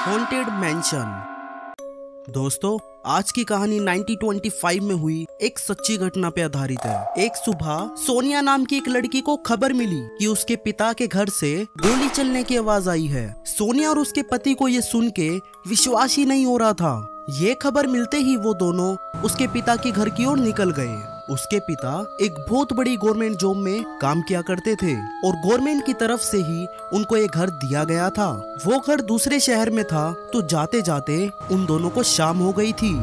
Haunted mention. दोस्तों, आज की कहानी 1925 में हुई एक सच्ची घटना पे आधारित है। एक सुबह सोनिया नाम की एक लड़की को खबर मिली कि उसके पिता के घर से गोली चलने की आवाज आई है। सोनिया और उसके पति को ये सुन के विश्वास ही नहीं हो रहा था। ये खबर मिलते ही वो दोनों उसके पिता के घर की ओर निकल गए। उसके पिता एक बहुत बड़ी गवर्नमेंट जॉब में काम किया करते थे और गवर्नमेंट की तरफ से ही उनको एक घर दिया गया था। वो घर दूसरे शहर में था, तो जाते जाते उन दोनों को शाम हो गई थी।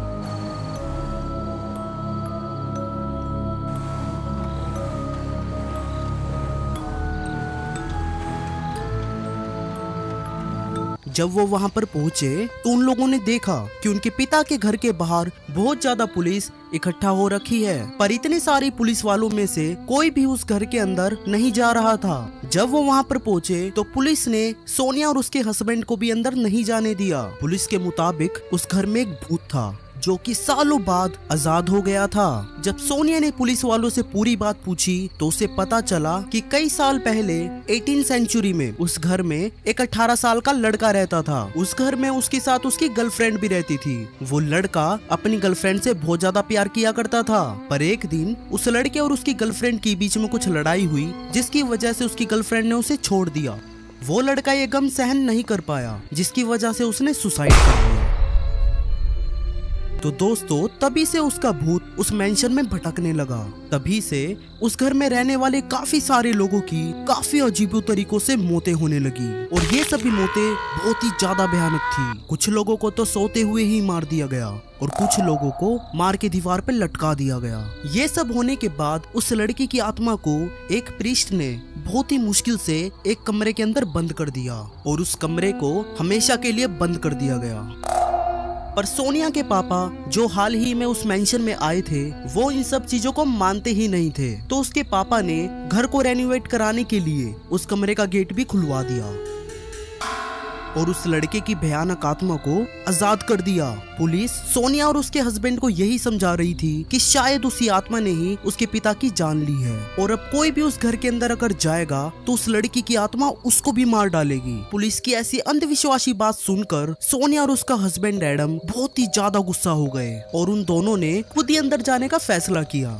जब वो वहां पर पहुंचे तो उन लोगों ने देखा कि उनके पिता के घर के बाहर बहुत ज्यादा पुलिस इकट्ठा हो रखी है, पर इतने सारे पुलिस वालों में से कोई भी उस घर के अंदर नहीं जा रहा था। जब वो वहां पर पहुंचे तो पुलिस ने सोनिया और उसके हस्बैंड को भी अंदर नहीं जाने दिया। पुलिस के मुताबिक उस घर में एक भूत था जो कि सालों बाद आजाद हो गया था। जब सोनिया ने पुलिस वालों से पूरी बात पूछी तो उसे पता चला कि कई साल पहले 18वीं सेंचुरी में उस घर में एक 18 साल का लड़का रहता था। उस घर में उसके साथ उसकी गर्लफ्रेंड भी रहती थी। वो लड़का अपनी गर्लफ्रेंड से बहुत ज्यादा प्यार किया करता था, पर एक दिन उस लड़के और उसकी गर्लफ्रेंड के बीच में कुछ लड़ाई हुई, जिसकी वजह से उसकी गर्लफ्रेंड ने उसे छोड़ दिया। वो लड़का ये गम सहन नहीं कर पाया, जिसकी वजह से उसने सुसाइड कर लिया। तो दोस्तों, तभी से उसका भूत उस मेंशन में भटकने लगा। तभी से उस घर में रहने वाले काफी सारे लोगों की काफी अजीब तरीकों से मौतें होने लगी और ये सभी मौतें बहुत ही ज्यादा भयानक थी। कुछ लोगों को तो सोते हुए ही मार दिया गया और कुछ लोगों को मार के दीवार पर लटका दिया गया। ये सब होने के बाद उस लड़की की आत्मा को एक प्रीस्ट ने बहुत ही मुश्किल से एक कमरे के अंदर बंद कर दिया और उस कमरे को हमेशा के लिए बंद कर दिया गया। पर सोनिया के पापा, जो हाल ही में उस मेंशन में आए थे, वो इन सब चीजों को मानते ही नहीं थे। तो उसके पापा ने घर को रेनोवेट कराने के लिए उस कमरे का गेट भी खुलवा दिया और उस लड़के की भयानक आत्मा को आजाद कर दिया। पुलिस सोनिया और उसके हस्बैंड को यही समझा रही थी कि शायद उसी आत्मा ने ही उसके पिता की जान ली है और अब कोई भी उस घर के अंदर अगर जाएगा तो उस लड़की की आत्मा उसको भी मार डालेगी। पुलिस की ऐसी अंधविश्वासी बात सुनकर सोनिया और उसका हस्बैंड एडम बहुत ही ज्यादा गुस्सा हो गए और उन दोनों ने खुद ही अंदर जाने का फैसला किया।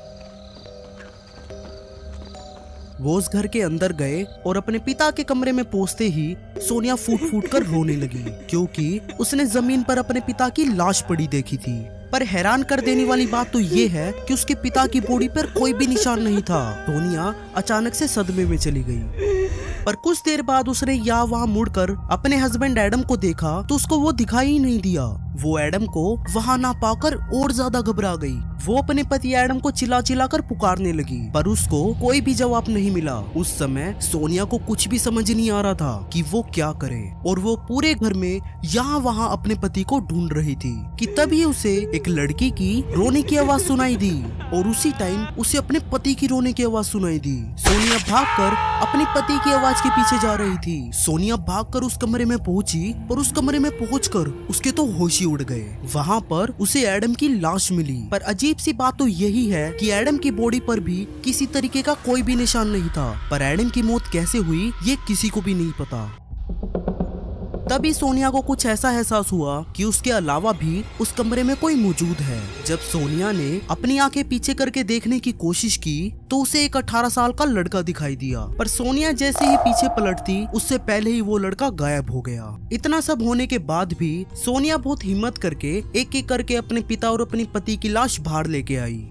वो उस घर के अंदर गए और अपने पिता के कमरे में पहुंचते ही सोनिया फूट फूट कर रोने लगी, क्योंकि उसने जमीन पर अपने पिता की लाश पड़ी देखी थी। पर हैरान कर देने वाली बात तो ये है कि उसके पिता की बॉडी पर कोई भी निशान नहीं था। सोनिया अचानक से सदमे में चली गई। पर कुछ देर बाद उसने यहाँ वहाँ मुड़कर अपने हस्बैंड एडम को देखा तो उसको वो दिखाई ही नहीं दिया। वो एडम को वहाँ ना पाकर और ज्यादा घबरा गई। वो अपने पति एडम को चिल्ला चिल्ला कर पुकारने लगी, पर उसको कोई भी जवाब नहीं मिला। उस समय सोनिया को कुछ भी समझ नहीं आ रहा था कि वो क्या करे और वो पूरे घर में यहाँ वहाँ अपने पति को ढूंढ रही थी कि तभी उसे एक लड़की की रोने की आवाज सुनाई दी और उसी टाइम उसे अपने पति की रोने की आवाज सुनाई दी। सोनिया भागकर अपने पति की आवाज के पीछे जा रही थी। सोनिया भागकर उस कमरे में पहुंची, पर उस कमरे में पहुंचकर उसके तो होश ही उड़ गए। वहाँ पर उसे एडम की लाश मिली, पर अजीब सी बात तो यही है कि एडम की बॉडी पर भी किसी तरीके का कोई भी निशान नहीं था। पर एडम की मौत कैसे हुई ये किसी को भी नहीं पता। तभी सोनिया को कुछ ऐसा एहसास हुआ कि उसके अलावा भी उस कमरे में कोई मौजूद है। जब सोनिया ने अपनी आंखें पीछे करके देखने की कोशिश की तो उसे एक 18 साल का लड़का दिखाई दिया, पर सोनिया जैसे ही पीछे पलटती उससे पहले ही वो लड़का गायब हो गया। इतना सब होने के बाद भी सोनिया बहुत हिम्मत करके एक एक करके अपने पिता और अपनी पति की लाश बाहर लेके आई।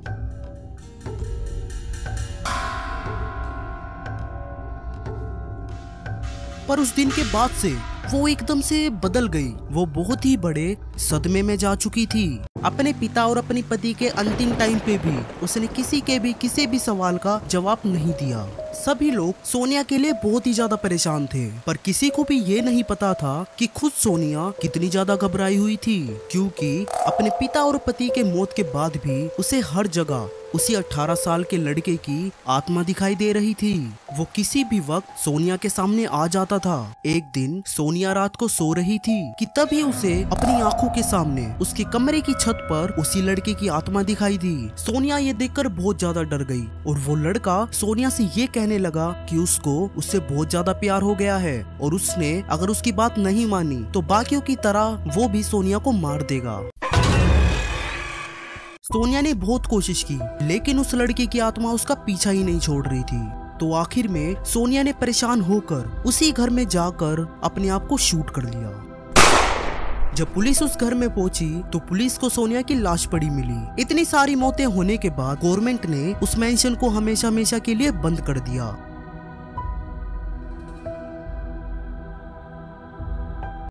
पर उस दिन के बाद से वो एकदम से बदल गई। वो बहुत ही बड़े सदमे में जा चुकी थी। अपने पिता और अपनी पति के अंतिम टाइम पे भी उसने किसी भी सवाल का जवाब नहीं दिया। सभी लोग सोनिया के लिए बहुत ही ज्यादा परेशान थे, पर किसी को भी ये नहीं पता था कि खुद सोनिया कितनी ज्यादा घबराई हुई थी, क्योंकि अपने पिता और पति के मौत के बाद भी उसे हर जगह उसी 18 साल के लड़के की आत्मा दिखाई दे रही थी। वो किसी भी वक्त सोनिया के सामने आ जाता था। एक दिन सोनिया रात को सो रही थी कि तभी उसे अपनी आंखों के सामने उसके कमरे की छत पर उसी लड़के की आत्मा दिखाई दी। सोनिया ये देखकर बहुत ज्यादा डर गई और वो लड़का सोनिया से ये कहने लगा कि उसको उससे बहुत ज्यादा प्यार हो गया है और उसने अगर उसकी बात नहीं मानी तो बाकियों की तरह वो भी सोनिया को मार देगा। सोनिया ने बहुत कोशिश की लेकिन उस लड़के की आत्मा उसका पीछा ही नहीं छोड़ रही थी। तो आखिर में सोनिया ने परेशान होकर उसी घर में जाकर अपने आप को शूट कर लिया। जब पुलिस उस घर में पहुंची तो पुलिस को सोनिया की लाश पड़ी मिली। इतनी सारी मौतें होने के बाद गवर्नमेंट ने उस मेंशन को हमेशा हमेशा के लिए बंद कर दिया।